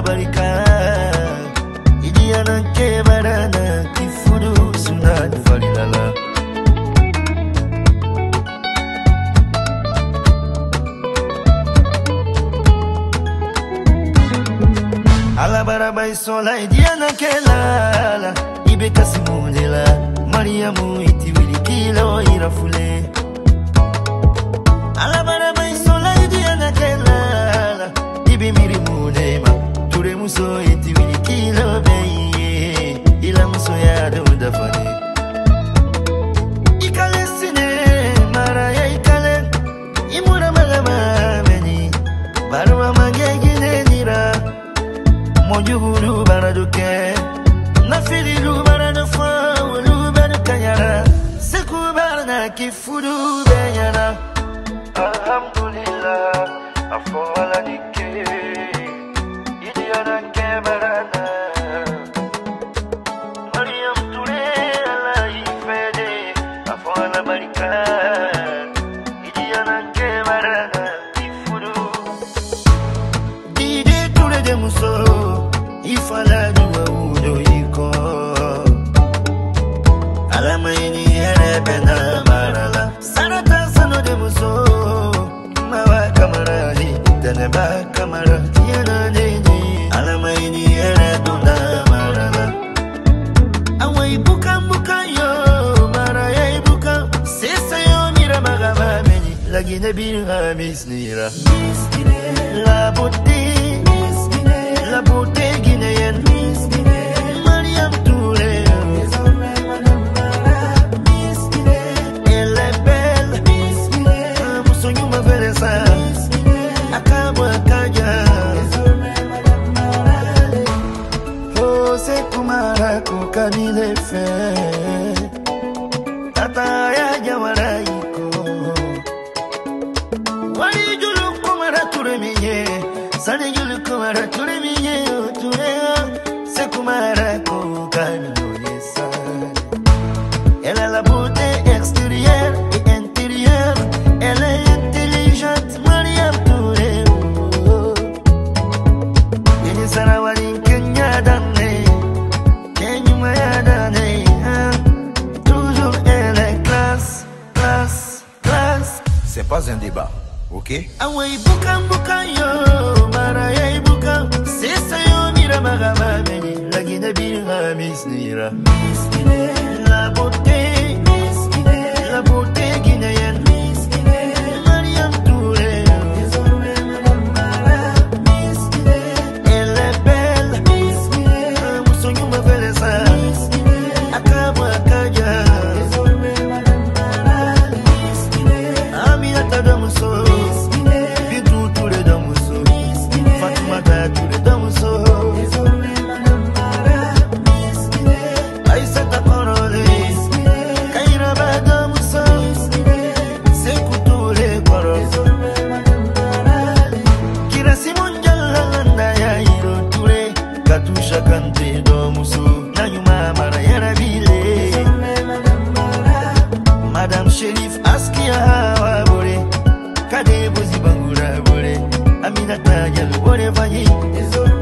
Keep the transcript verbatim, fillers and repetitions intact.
barika Idiana ke barana Kifudu sunad falilala Alabara bai sola Idiana ke lala Ibe kasimundela Mariamu iti wili kilo irafule Alabara bai sola Idiana ke lala Ibe miri munema Ture muso iti wili kilo beye Ila muso ya duda fane Ikale sine mara ya ikale Imura malama meni Barwa magegine nira Mojuguru baraduke Nafililu baradufa Ulu barukayara Seku barana kifudu beyana Alhamdulillah Afawala dike Idiana ke barana Mariam ture ala ifede Afawala barika Idiana ke barana kifudu Dide ture de muso Ifala duwa udo iko Alamaini ere bena marala Sarata sano de muso Mawa kamarahi Daneba kamara Tiana nene Alamaini ere dunda marala Awai buka buka yo Maraya ibuka Sesa yo mira magama meni Lagi nebi hamis nira La beauté La beauté guinéenne Mariam Touré Elle est belle Moussonyu ma veresa Akabo akaja Oh c'est kumara kukani le fait Tata ya jawara iko Wali julu kumara Touré minye Sani julu kumara Touré minye C'est kumara kukani yesa Elle a la beauté extérieure et intérieure Elle est intelligente Mariam Touré Yeni sarawali Kenya dane Kenya maya dane Toujours elle est classe, classe, classe C'est pas un débat, ok? Awai buka buka yo Maraya ibuka Sesa yo mira magama meni Lagi nebi hamis nira La beauté La beauté guinéenne Mariam Touré Elle est belle Moussonyu ma veresa Akabo akaja Aminata da muso Bintou Touré da muso Fatoumata Touré da muso Aïssata Korole Kairaba da muso Sekou Touré Koro Kirasi Mondiala Landa ya Hiro Touré Katusha Kante do muso Nanyuma Mara Yarabile Madame Sherif Askia Hawa Bore Kade Bozi Bangura Bore Aminata Yal Bore Vanyi